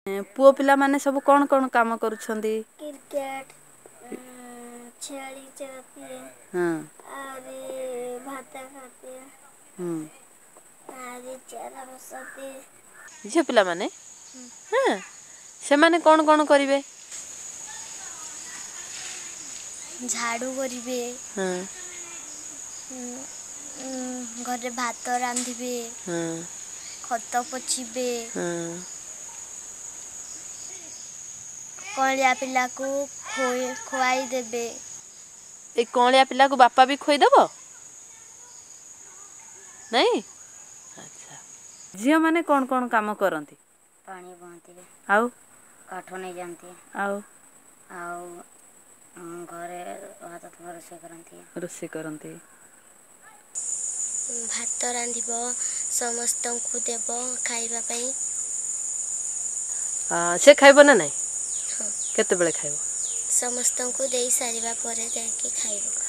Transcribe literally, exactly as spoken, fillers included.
पुओ पिला माने सब कौन कौन काम करुछंदी? क्रिकेट छेली चरती हाँ आरे भात खाती हम्म आरे चारा बसाती। झियो पिला माने हाँ से माने कौन कौन करिवे? झाड़ू करिवे हाँ घरे भात रांधिबे हाँ खत पोछिबे हाँ कलिया पिला को खोए खुआई देबे। ए कौलिया पिला को बापा भी खोईदब नहीं? अच्छा झियो माने कौन कौन काम करती? पानी बहती आउ काठ नहीं जानती आउ आउ घरे हाथ रोषे करती रोषे करती भात रांधिब समस्तଙ୍କୁ देव खाଇବା ପାଇଁ। हाँ से खाइब ना नहीं? हाँ केतेबेले खाइब? ସମସ୍ତଙ୍କୁ ଦେଇ ସାରିବା ପରେ ଯାଇକି ଖାଇବ।